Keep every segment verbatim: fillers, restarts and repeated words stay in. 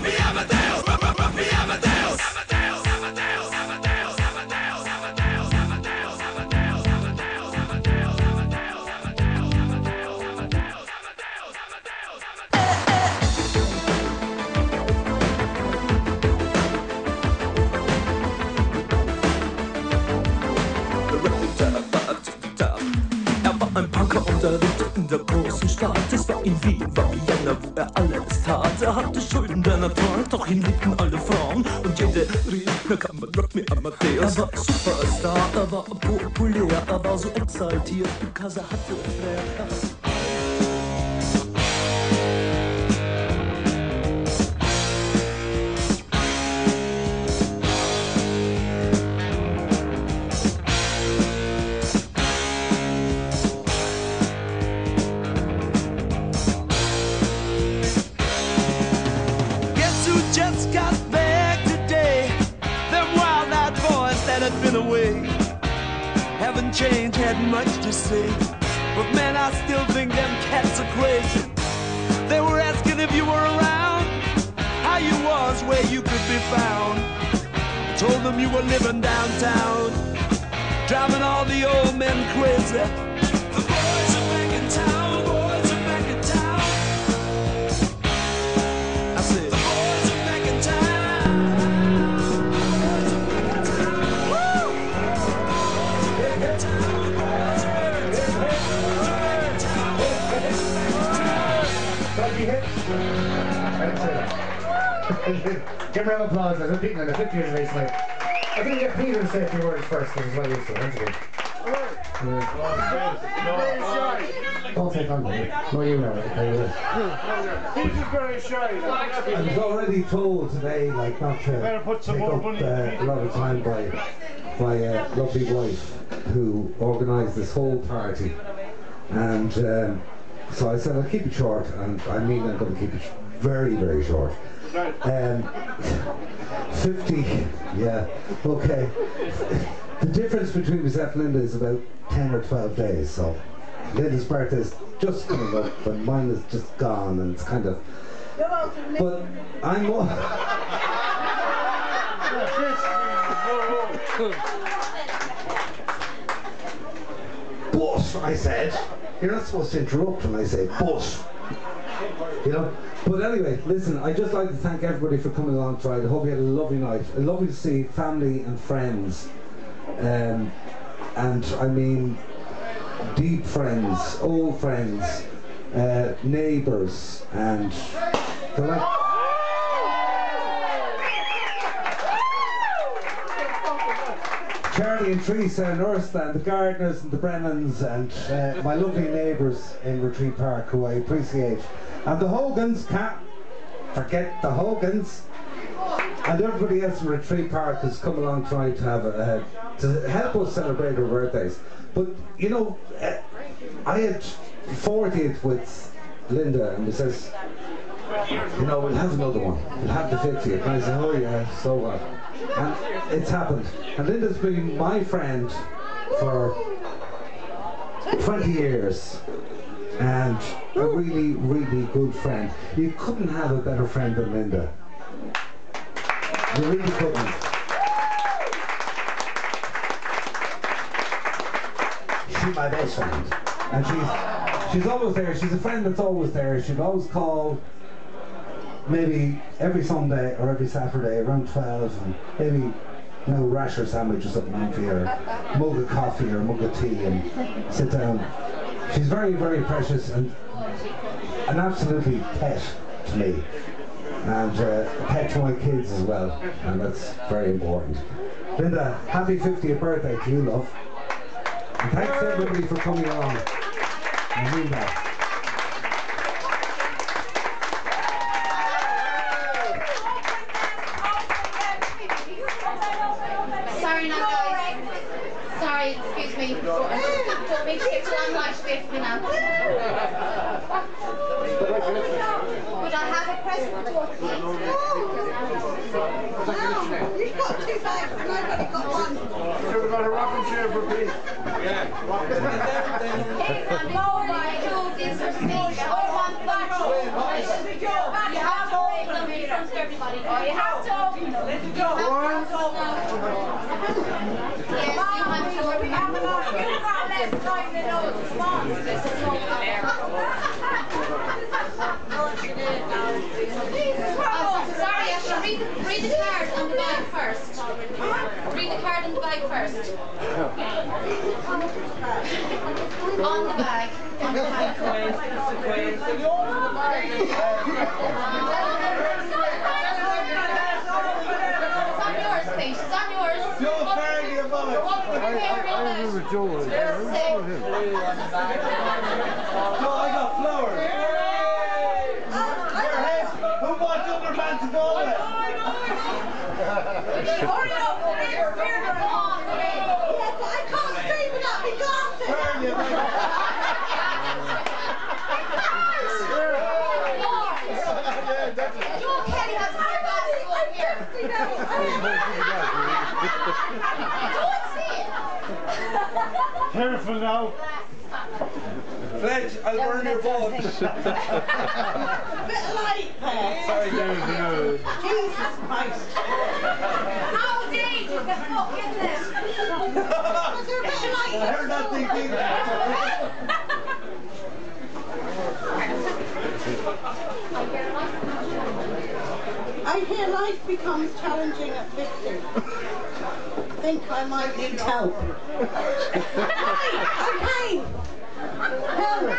Ein Punker unterrichtete in der großen Stadt. Es war in Wien, war Vienna, wo er alles tat. Er hatte Schulden der Natur, doch ihn liebten alle Frauen. Und jede rief, na kann man Rock me Amadeus. Er war Superstar, er war populär, er war so exaltiert, because er hatte Flair. Been away, haven't changed, had much to say, but man, I still think them cats are crazy. They were asking if you were around, how you was, where you could be found. I told them you were living downtown, driving all the old men crazy. The boys are back in town, boys are back in town. I said, the boys are back in town. Give a round of applause. There's a Peter in the fifty years race. Like, I think get Peter to say a few words first, because he's well used to it, isn't he? Don't take on me. No, you know it. He's just very shy. I was already told today, like, not to put some take more up money uh, a lot of time by my uh, lovely wife, who organised this whole party, and um, so I said I'll keep it short, and I mean I'm going to keep it very, very short. Um, fifty, yeah, okay. The difference between myself and Linda is about ten or twelve days, so Linda's birthday is just coming up, and mine is just gone, and it's kind of. But I'm more. But I said, you're not supposed to interrupt when I say but. You know, but anyway, listen, I'd just like to thank everybody for coming along tonight. I hope you had a lovely night. It's lovely to see family and friends, um, and I mean deep friends, old friends, uh, neighbours, and the like. Charlie and Teresa and Ursula and the Gardeners and the Brennans and uh, my lovely neighbours in Retreat Park, who I appreciate. And the Hogans, can't forget the Hogans, and everybody else in Retreat Park has come along trying to have a, uh, to help us celebrate our birthdays. But you know, uh, I had fortieth with Linda, and it says, you know, we'll have another one. We'll have the fiftieth. And I said, oh yeah, so what? And it's happened. And Linda's been my friend for twenty years. And a really, really good friend. You couldn't have a better friend than Linda. You really couldn't. She's my best friend. And she's she's always there. She's a friend that's always there. She'd always call maybe every Sunday or every Saturday around twelve, and maybe, you know, rasher sandwich or something on for you, or a mug of coffee or a mug of tea, and sit down. She's very, very precious and an absolutely pet to me, and uh, a pet to my kids as well, and that's very important. Linda, happy fiftieth birthday to you, love. And thanks everybody for coming along. I mean that. Sorry, no, guys. Sorry, excuse me. Don't make it too long, watch this now. Would I have a present for you? No, you've got two bags and I've only got one. Should have got a rocking chair for me. Yeah. Hey, no, I do this for me. I want that. You have to make them from thirty-five. body. Oh, you have to open them. Let it go. One. Yes, you have to open them. You've got less time than us. Come on. This is so there. Oh, sorry, I should read the, read the card on the bag first. Read the card on the bag first. On the bag. On the bag. It's on yours, please. It's on yours. You're very above. No, I got flowers. Who wants other man to go with? Hurry up, we're we're on. Yes, I can't scream without me glasses. Joe Kelly has his glasses over here. Don't see it. Careful now. Fletch, I'll burn your boat. Bit of light there. Sorry, there's no. Jesus Christ. How dare you get fuck in this? Was there a bit of light? I heard that thinking. I hear life becomes challenging at fifty. Think I might need help. Right, okay. Help.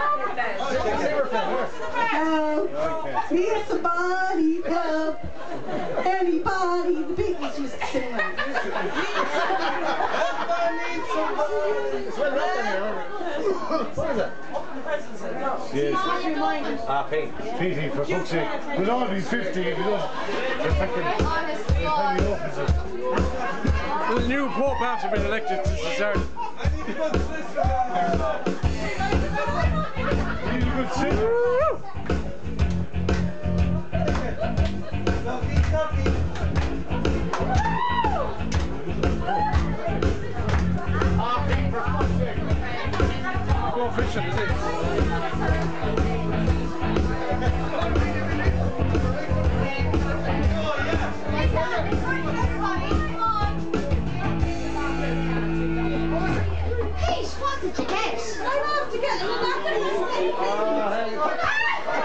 Help. Need somebody help. Anybody. The Beatles used to sing that. Yes. Ah, Pete. Petey, for fuck's sake. We'll all be fifty if you don't. The new Pope after been elected since the start. He's a good singer. Go fishing, is it? Hey, what did you get? I love to get a napkin. I love to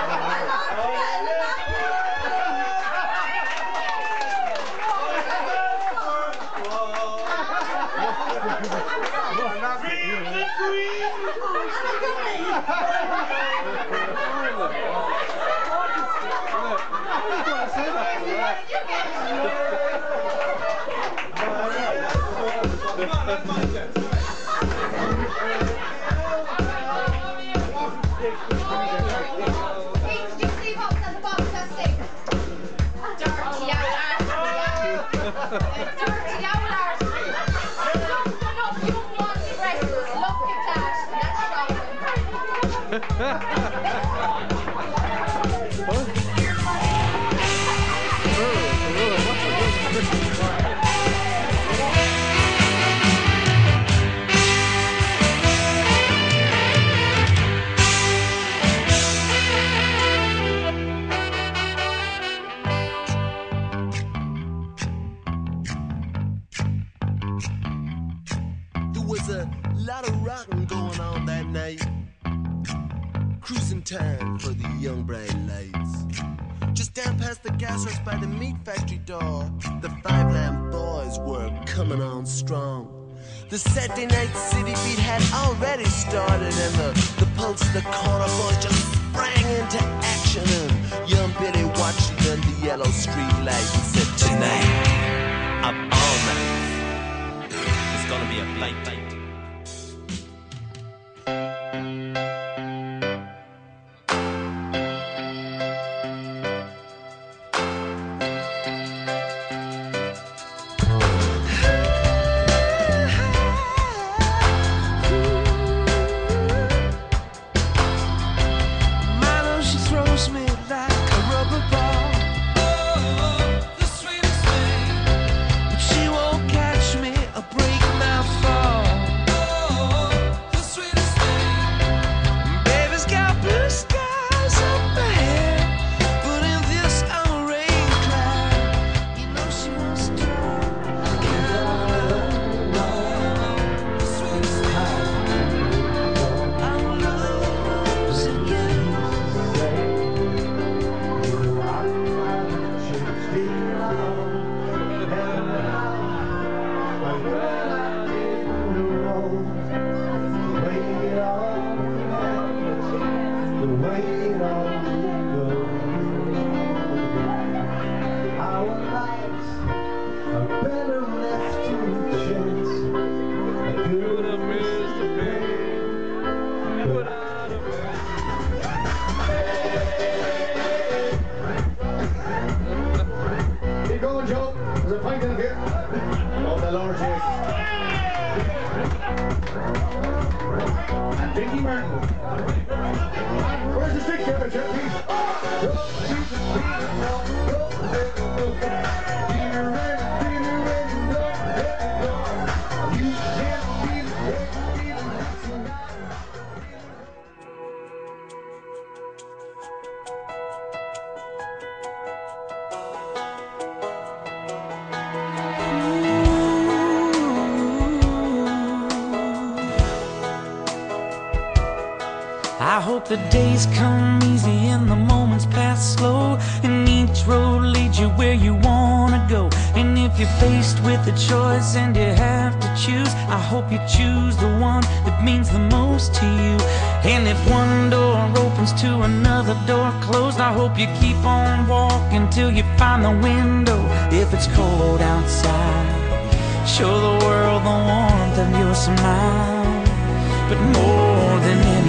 Time for the young bright lights. Just down past the gas works by the meat factory door, the Five Lamb Boys were coming on strong. The Saturday night city beat had already started, and the, the pulse of the corner boys just sprang into action. And young Billy watched it under the yellow street light and said, "Tonight, up all night, it's gonna be a blight night." Sweetest thing way it all goes. Our lives are better left to chance. I could have missed the pain, but I'd have missed. Keep going, Joe. There's a pint in it here. Oh, the Lord Jesus. And Dickie Martin. Where's the stick, Kevin? Check, please. I hope the days come easy and the moments pass slow, and each road leads you where you wanna go. And if you're faced with a choice and you have to choose, I hope you choose the one that means the most to you. And if one door opens to another door closed, I hope you keep on walking till you find the window. If it's cold outside, show the world the warmth of your smile. But more than anything,